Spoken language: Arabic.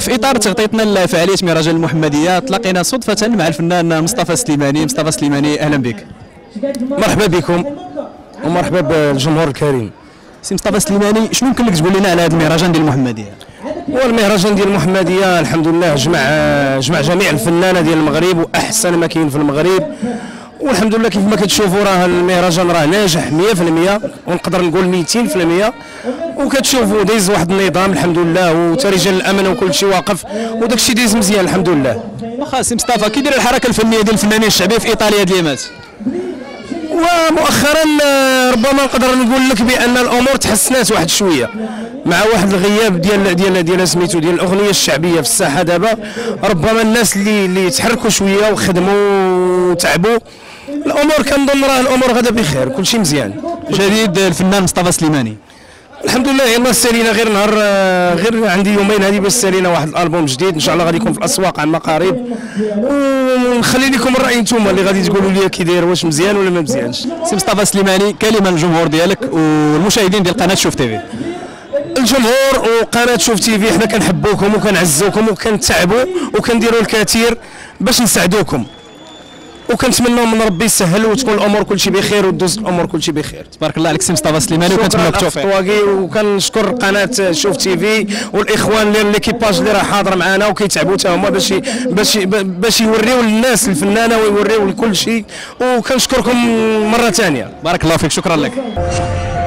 في اطار تغطيتنا لفعاليه مهرجان المحمديه تلاقينا صدفه مع الفنان مصطفى سليماني. مصطفى سليماني اهلا بك. مرحبا بكم ومرحبا بالجمهور الكريم. سي مصطفى سليماني، شنو يمكن لك تقول لنا على هذا المهرجان ديال المحمديه؟ هو المهرجان ديال المحمديه الحمد لله جمع جميع الفنانه ديال المغرب واحسن ما كاين في المغرب، والحمد لله كيف ما كتشوفوا راه المهرجان راه ناجح 100% ونقدر نقول 200%، وكتشوفوا دايز واحد النظام الحمد لله، وتا رجال الامن وكل شيء واقف وداك الشيء دايز مزيان الحمد لله. واخا سي مصطفى، كي داير الحركه الفنيه ديال الفنانين الشعبيه في ايطاليا هاد الايامات؟ ومؤخرا ربما نقدر نقول لك بان الامور تحسنات واحد شويه مع واحد الغياب ديال سميتو ديال الاغنيه الشعبيه في الساحه دابا. ربما الناس اللي تحركوا شويه وخدموا وتعبوا، الامور كنظن راه الامور غدا بخير، كل شيء مزيان. جديد الفنان مصطفى سليماني الحمد لله. يلاه سالينا غير نهار غير عندي يومين هذه باش سالينا واحد الالبوم جديد ان شاء الله غادي يكون في الاسواق عما قريب، ونخلي لكم الراي نتوما اللي غادي تقولوا لي كي داير واش مزيان ولا ما مزيانش. سي مصطفى سليماني، كلمه للجمهور ديالك والمشاهدين ديال قناه شوف تيفي. الجمهور وقناه شوف تيفي حنا كنحبوكم وكنعزوكم وكنتعبوا وكنديروا الكثير باش نساعدوكم، وكنتمنوا من ربي يسهل وتكون الامور كلشي بخير وتدوز الامور كلشي بخير. تبارك الله عليك سي مصطفى سليماني، وكنتمنى لك التوفيق. وكنشكر قناه شوف تيفي والاخوان اللي ليكيباج اللي راه حاضر معنا وكيتعبوا حتى هما باش يوريو للناس الفنانه ويوريو لكل شيء، وكنشكركم مره ثانيه. بارك الله فيك، شكرا لك.